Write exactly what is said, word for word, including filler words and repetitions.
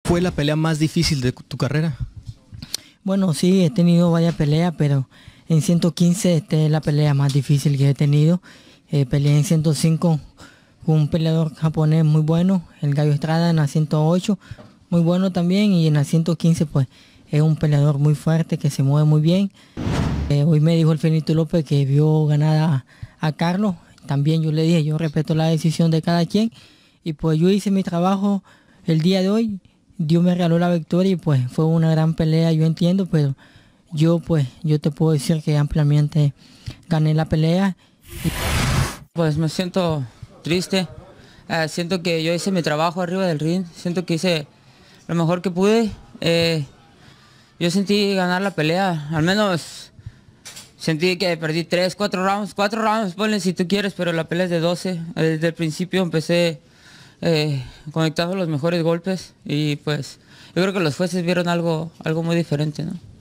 ¿Fue la pelea más difícil de tu carrera? Bueno, sí, he tenido varias peleas, pero en ciento quince esta es la pelea más difícil que he tenido. Eh, peleé en ciento cinco con un peleador japonés muy bueno, el Gallo Estrada, en la ciento ocho, muy bueno también, y en la ciento quince pues es un peleador muy fuerte que se mueve muy bien. Eh, hoy me dijo el Fenito López que vio ganada a, a Carlos, también yo le dije, yo respeto la decisión de cada quien, y pues yo hice mi trabajo el día de hoy. Dios me regaló la victoria y pues fue una gran pelea, yo entiendo, pero yo pues yo te puedo decir que ampliamente gané la pelea. Pues me siento triste, uh, siento que yo hice mi trabajo arriba del ring, siento que hice lo mejor que pude. Eh, yo sentí ganar la pelea, al menos sentí que perdí tres, cuatro rounds, cuatro rounds, ponle si tú quieres, pero la pelea es de doce. Desde el principio empecé eh, conectando los mejores golpes y pues yo creo que los jueces vieron algo, algo muy diferente, ¿no?